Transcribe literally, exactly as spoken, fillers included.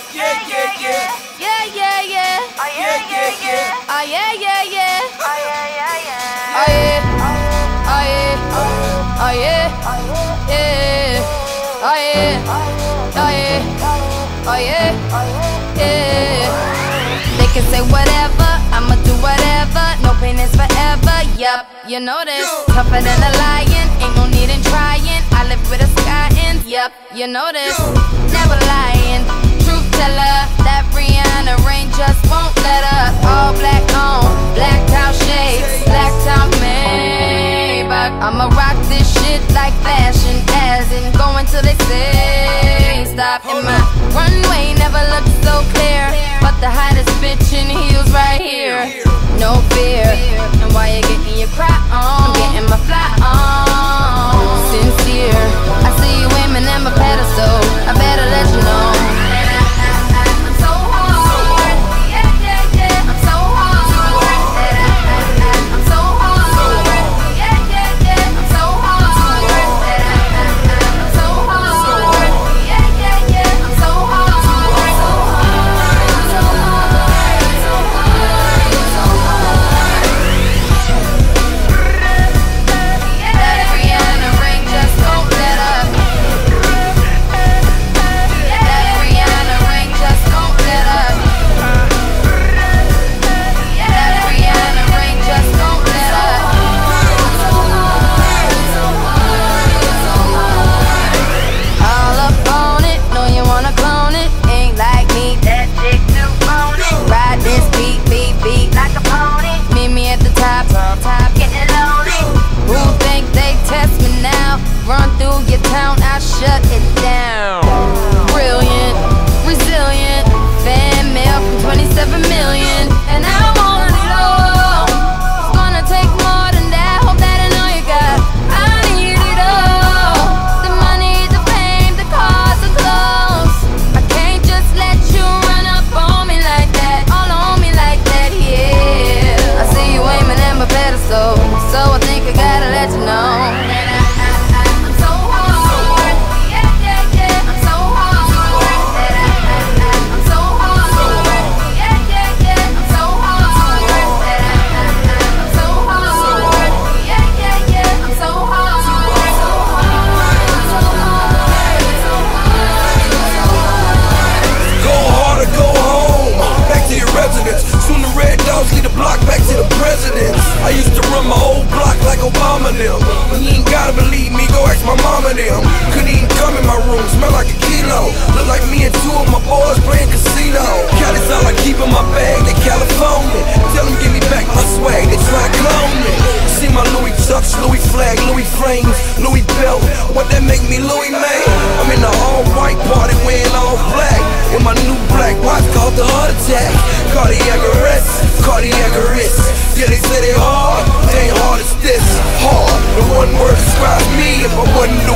Yeah, yeah, yeah. Yeah, yeah, yeah. Oh yeah, yeah, yeah. Oh yeah, yeah, yeah. Oh yeah, yeah, yeah. Oh yeah. Oh yeah. Oh yeah. Yeah. Oh yeah. Oh yeah. Oh yeah. Yeah. They can say whatever, I'ma do whatever. No pain is forever. Yup, you know this. Tougher than a lion, ain't no need in trying. I live with a sky in. Yup, you know this. Never lying. Truth teller, that Rihanna rain just won't let up. All black on, blacked out shades, blacked out Maybach. I'ma rock this shit like fashion, as in going till they say stop. And my runway never looked so clear, but the hottest bitch in heels right here. No fear, and while you're getting your cry on, I'm getting my fly on. Sincere, I see you aiming at my pedestal, I better let you know. I'm so hard, yeah, yeah, yeah. I'm so hard, I'm so hard, yeah, yeah, yeah. I'm so hard, I'm so hard, yeah, yeah, yeah. I'm so hard, so hard, so hard, so hard, so hard. That Rihanna ring just won't let up. That Rihanna ring just won't let up. That Rihanna ring just won't let up. All up on it, know you wanna clone it. Ain't like me, that chick too phony. Ride this beat, beat, beat like a pony. Meet me at the top, top, top, getting lonely. Who think they test me now? Run through your town, I shut it down. Brilliant, resilient, fan mail from twenty-seven million, and I want it all. It's gonna take more than that. Hope that I know you got. I need it all. The money, the fame, the cars, the clothes. I can't just let you run up on me like that, all on me like that. Yeah, I see you aiming at my pedestal, so I think I gotta let you know. I'm so hard, yeah, yeah, yeah. I'm so hard, I'm so hard, yeah, yeah, yeah. I'm so hard, I'm so hard, yeah, yeah, yeah. I'm so hard, so hard, so hard, so hard. Go hard or go home, back to your residence. Soon the red dogs lead the block back to the presidents. I used to run my whole block like Obama them. You ain't gotta believe me, go ask my mama them. Couldn't even come in my room, smell like a kilo. Look like me and two of my boys playing casino. Cali's all I keep in my bag, they California. Tell them give me back my swag, they try to clone me. See my Louis Chucks, Louis flag, Louis frames, Louis belt. What that make me Louis May? I'm in the all white party wearing all black, with my new black watch called the heart attack. Cardiac arrest, cardiac arrest. Yeah, they say they hard, they ain't hard as this. Hard, the one word describes me if I wasn't